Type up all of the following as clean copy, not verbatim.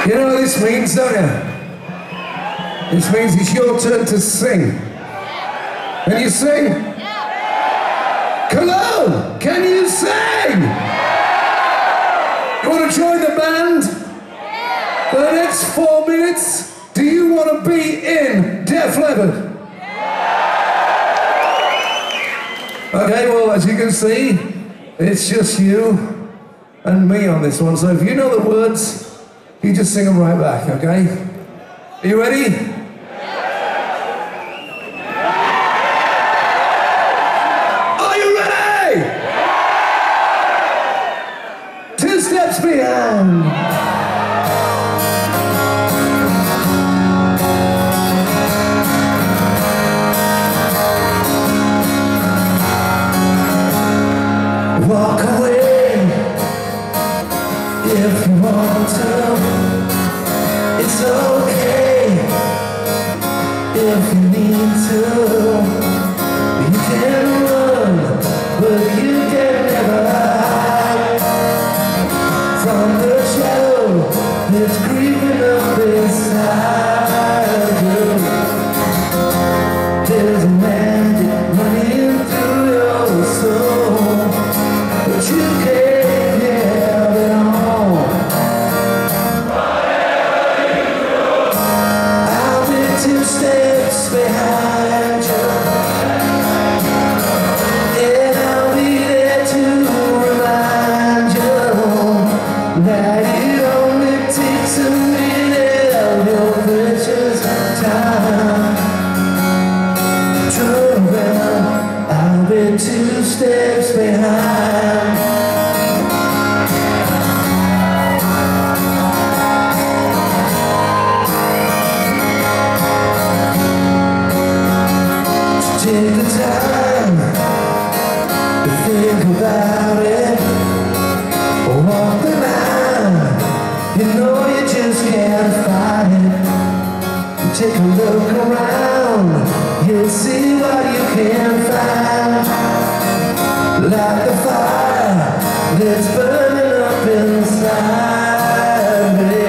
You know what this means, don't you? This means it's your turn to sing. Can you sing? Cologne, can you sing? You want to join the band? For the next 4 minutes, do you want to be in Def Leppard? Okay, well, as you can see, it's just you and me on this one. So if you know the words, you just sing them right back, okay? Are you ready? Are you ready? 2 steps behind. Walk away if you want to. It's okay if you need to. You can run, but you can never hide from the shadow that's creeping up inside you. There's a magic running through your soul, but you can't have it all. I'll be 2 steps behind you, and I'll be there to remind you that it only takes a minute of your precious time. Turn around, I'll be 2 steps behind. Take the time to think about it. Walk the line, you know you just can't fight it. Take a look around, you'll see what you can find. Like the fire that's burning up inside me.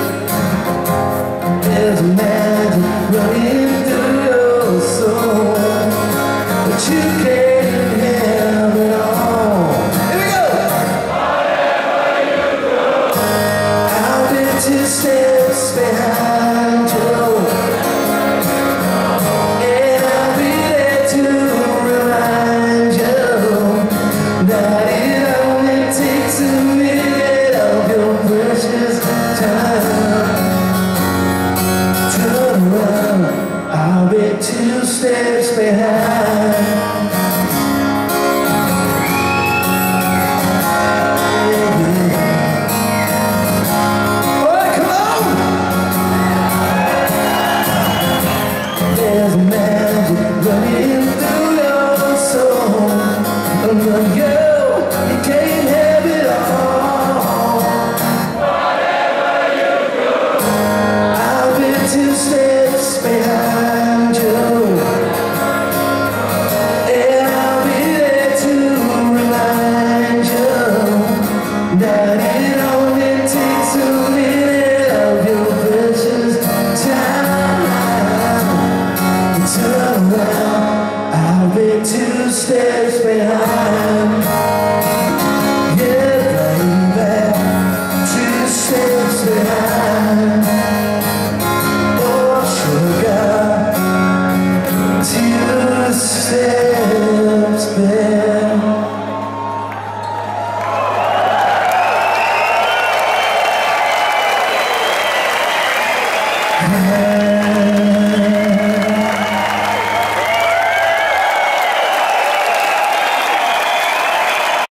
There's magic running through your soul, but you can't have it all. Here we go! Whatever you do, I'll be 2 steps behind you, and I'll be there to remind you that it only takes a minute of your precious time. Turn around, I'll be 2 steps behind. Alright, come on! There's magic running through your soul, and girl, you can't have it all. Whatever you do, I'll be 2 steps behind you, and I'll be there to remind you that it only takes a minute of your precious time. Turn around, I'll be 2 steps behind. Yeah, baby, 2 steps behind. Oh, sugar, 2 steps behind.